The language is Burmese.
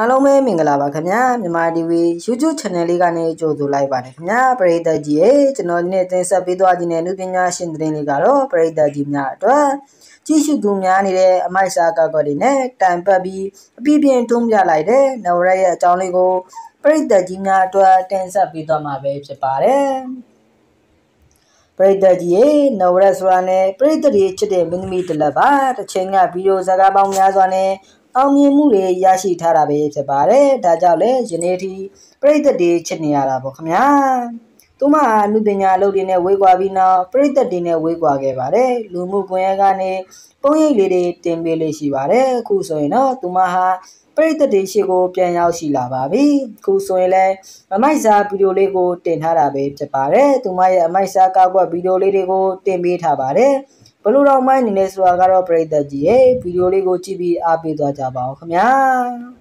အားလုံးပဲမင်္ဂလာပါခင်ဗျာမြန်မာ TV YouTube Channel လေးကနေကြိုဆိုလိုက်ပါတယ်ခင်ဗျာပရိသတ်ကြီးရေကျွန်တော်ဒီနေ့တင်ဆက်ပေးသွားခြင်းတဲ့လူပညာရှင်သတင်းလေးကတော့ပရိသတ်ကြီးများအတွက်ကြည့်ရှုသူများနေတဲ့အမိုက်စာကောက်တွေနဲ့တိုင်ပတ်ပြီးအပြည့်ပြင်းတွန်းပြလိုက်တဲ့နဝရရဲ့အကြောင်းလေးကိုပရိသတ်ကြီးများအတွက်တင်ဆက်ပေးသွားမှာပဲဖြစ်ပါတယ်ပရိသတ်ကြီးရေနဝရဆိုတာနဲ့ပရိသတ်ကြီးချစ်တဲ့မင်းသမီးတစ်လက်ပါတစ်ချိန်ကဗီဒီယိုစကားပေါင်းများစွာနဲ့အောင်မြင်မှုတွေရရှိထားတာပဲဖြစ်ပါတယ်ဒါကြောင့်လေယနေ့ထိပရိသတ်တွေချစ်နေရတာပေါ့ခင်ဗျာသူမအမှုပညာအလုပ်တွေနဲ့ဝေးကွာပြီးနောက်ပရိသတ်တွေနဲ့ဝေးကွာခဲ့ပါတယ်လူမှုကွန်ရက်ကနေပုံရိပ်လေးတွေတင်ပေးလေးရှိပါတယ်အခုဆိုရင်တော့သူမဟာပရိသတ်တွေရှိကိုပြန်ရောက်ရှိလာပါပြီအခုဆိုရင်လည်းအမိုက်စာဗီဒီယိုလေးကိုတင်ထားတာပဲဖြစ်ပါတယ်သူမရဲ့အမိုက်စာကောက်ွက်ဗီဒီယိုလေးတွေကိုတင်ပေးထားပါတယ်ဘလို့တော့မိုင်းနေလဲဆိုတာကတော့ပရိသတ်ကြီးရဲ့ဗီဒီယိုလေးကိုကြည့်ပြီးအားပေးသွားကြပါဦးခင်ဗျာ